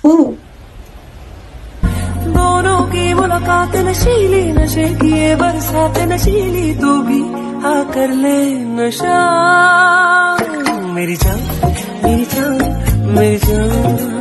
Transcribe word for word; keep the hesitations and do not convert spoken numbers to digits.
दोनों की मुलाकात नशीली, नशे की ये बरसात नशीली, तू भी आ कर ले नशा। मेरी जान मेरी जान मेरी जान